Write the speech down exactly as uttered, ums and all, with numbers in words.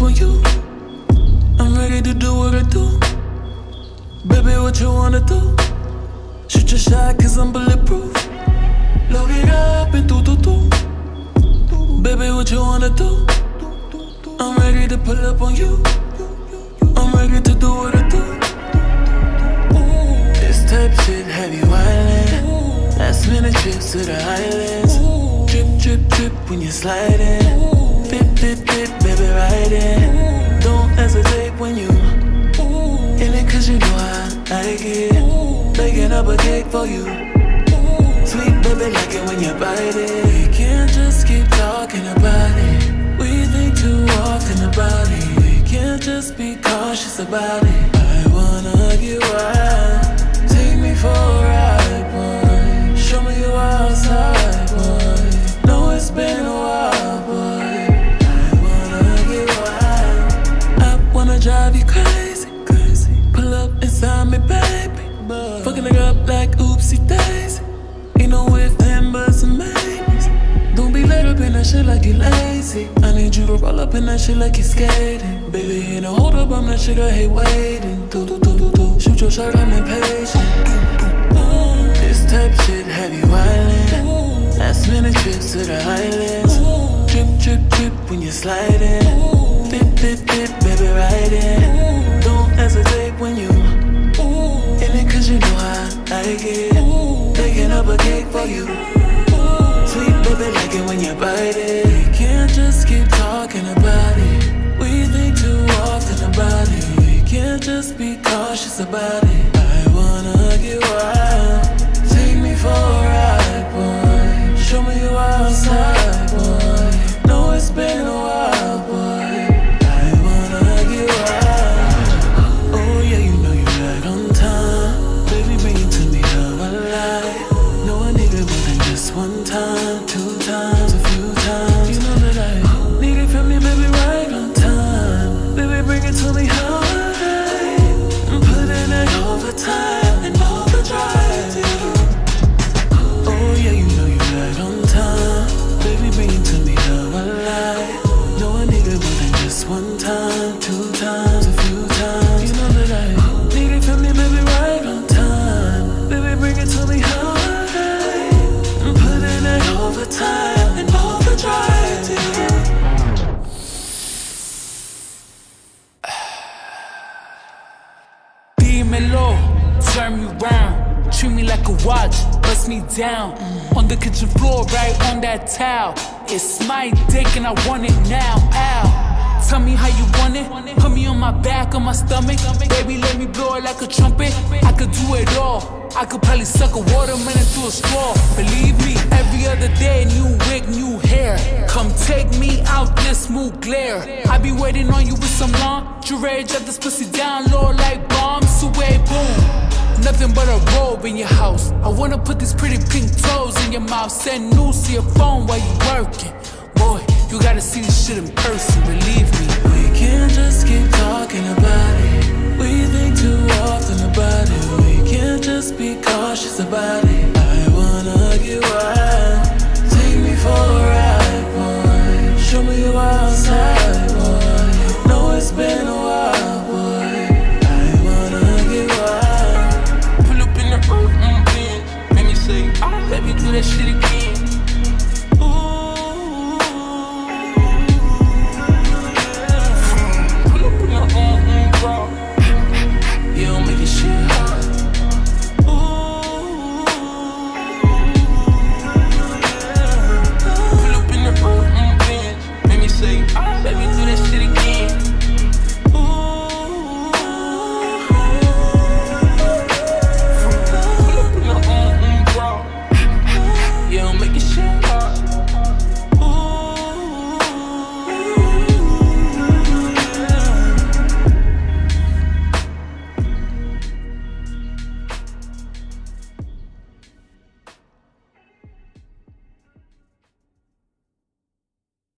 up on you. I'm ready to do what I do. Baby, what you wanna do? Shoot your shot, cause I'm bulletproof. Load it up and do do do. Baby, what you wanna do? I'm ready to pull up on you. I'm ready to do what I do. This type shit have you wildin'. Last minute trips to the islands. Drip, drip, drip when you're sliding. Bip, bip, bip, baby, riding. Don't hesitate when you in it, cause you know I like it. Baking up a cake for you. Sweet baby, like it when you bite it. We can't just keep talking about it. We think too often about it. We can't just be cautious about it. I wanna get wild. Take me for a ride, boy. Show me you outside, boy. Know it's been a while, boy. I wanna get wild. I wanna drive you crazy, crazy. Pull up inside me, baby. Fucking it up like oopsie daisy. Ain't no if, then, but some maybes. Don't be let up in that shit like you lazy. I need you to roll up in that shit like you skating. Baby, ain't no hold up, I'm that shit, I hate waiting. Do, do, do, do, do. Shoot your shot, I'm impatient. This type shit have you wildin'. Last minute trips to the islands. Drip, drip, drip when you're sliding. Bip, bip, bip, baby, riding. Don't hesitate when you in it, cause you know I like it. Baking up a cake for you. Sweet baby, like it when you bite it. We can't just keep talking about it. We think too often about it. We can't just be cautious about it. I wanna get wild. Take me for a ride, boy. Show me you outside, boy. Know it's been a while, boy. I wanna get wild. Oh yeah, you know you right on time. Baby, bring it to me how I like. No, I need it more than just one time, two times, a few times. You know that I need it from me, baby, right on time. Baby, bring it to me how I like. And put in that overtime and overdrive, yeah. Oh yeah, you know you right on time. Baby, bring it to me how I like. No, I need it more than just one time, two times, a few times. You know that I need it from me, baby, right on time. Baby, bring it to me how I like. And put in that overtime and overdrive, yeah. Dímelo, turn me round. Treat me like a watch, bust me down. On the kitchen floor, right on that towel. It's my dick and I want it now, ow. Tell me how you want it. Put me on my back, on my stomach. Baby, let me blow it like a trumpet. I could do it all. I could probably suck a watermelon through a straw. Believe me, every other day, new wig, new hair. Come take me out this smooth glare. I be waiting on you with some lingerie. Drop this pussy down low like bombs. Away, boom. Nothing but a robe in your house. I wanna put these pretty pink toes in your mouth. Send news to your phone while you working. Boy, you gotta see this shit in person.